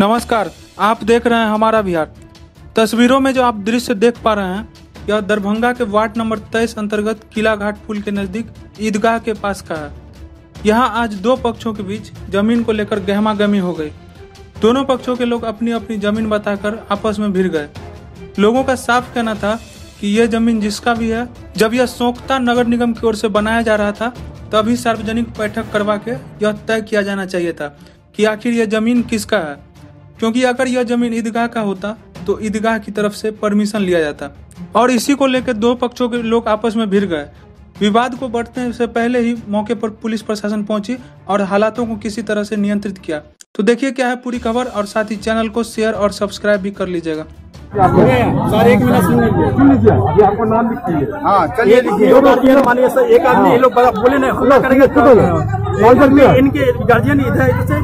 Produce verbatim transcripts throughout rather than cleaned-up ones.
नमस्कार, आप देख रहे हैं हमारा बिहार। तस्वीरों में जो आप दृश्य देख पा रहे हैं, यह दरभंगा के वार्ड नंबर तेईस अंतर्गत किला घाट पुल के नजदीक ईदगाह के पास का है। यहाँ आज दो पक्षों के बीच जमीन को लेकर गहमा गहमी हो गई। दोनों पक्षों के लोग अपनी अपनी जमीन बताकर आपस में भिड़ गए। लोगों का साफ कहना था कि यह जमीन जिसका भी है, जब यह सोख्ता नगर निगम की ओर से बनाया जा रहा था तभी सार्वजनिक बैठक करवा के यह तय किया जाना चाहिए था कि आखिर यह जमीन किसका है, क्योंकि अगर यह जमीन ईदगाह का होता तो ईदगाह की तरफ से परमिशन लिया जाता। और इसी को लेकर दो पक्षों के लोग आपस में भिड़ गए। विवाद को बढ़ने से पहले ही मौके पर पुलिस प्रशासन पहुंची और हालातों को किसी तरह से नियंत्रित किया। तो देखिए क्या है पूरी खबर, और साथ ही चैनल को शेयर और सब्सक्राइब भी कर लीजिएगा। सर एक मिनट सुन लीजिए, सुन लीजिए, ये आपको नाम लिखिए। हाँ चलिए लिखिए। मानिए सर एक आदमी ये लोग बोले नहीं हमला करेंगे, इनके गार्जियन इधर से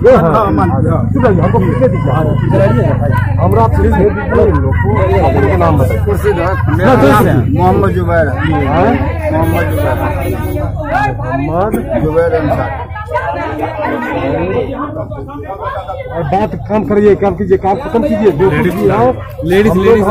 हमरा नाम मोहम्मद जुबैर मोहम्मद जुबैर जुबैर अंसारी। बात कम करिए, काम कीजिए, काम खत्म कीजिए। लेडीज लेडीज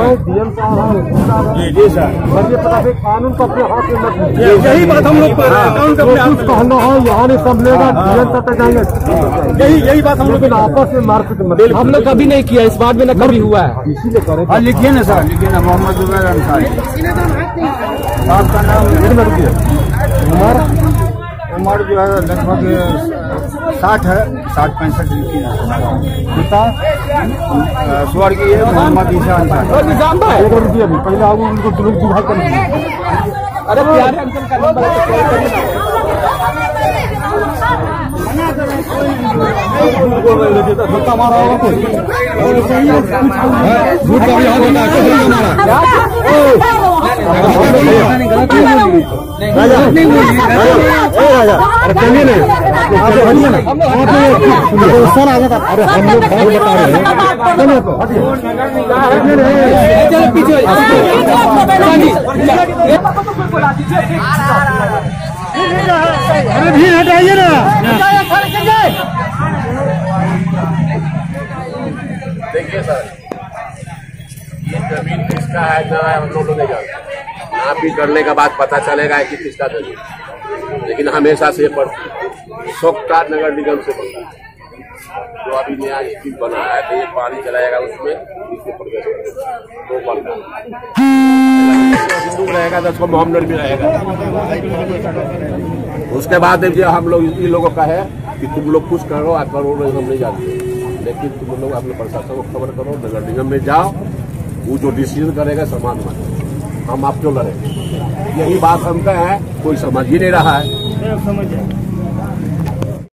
पता है कानून को अपने हाथ में मत, यही बात हम लोग कहना है। यहाँ नहीं संभलेगा, तक जाएंगे, यही यही बात हम लोग आपस में मारपीट हम लोग कभी नहीं किया, इस बात में न कभी हुआ है। इसीलिए करें। लिखिए ना सर, लिखिए ना, मोहम्मद जुबैर अंसारी। आपका नाम उमर उमर जो है लगभग साठ है, साठ पैंसठ की पिता स्वर्गीय मोहम्मद ईसा अंसारी। पहले आओ उनको दुभाई कर। अरे प्यारे अंकल का नंबर धक्का मारा होगा चलिए ना, सर आ जाता। अरे हम लोग बता रहे अरे भीड़ हटाइए ना। देखिए सर, ये जमीन किसका है ना हम लोग नहीं जानते। नाप भी करने का बाद पता चलेगा कि किसका जमीन, लेकिन हमेशा से पर सोख्ता नगर निगम से बनता है। जो अभी नया स्कीम बना है तो ये पानी चलाएगा उसमें, इससे प्रवेश वो बनता है। हिंदू रहेगा तो उसको मोहम्मद भी रहेगा। उसके बाद जो हम लोग इन लोगों का है कि तुम लोग कुछ करो आ करो, हम नहीं जानते, लेकिन तुम लोग अपने प्रशासन को खबर करो, नगर निगम में जाओ, वो जो डिसीजन करेगा समान माने, हम आप क्यों लड़ेंगे। यही बात हम कहे हैं, कोई समझ ही नहीं रहा है।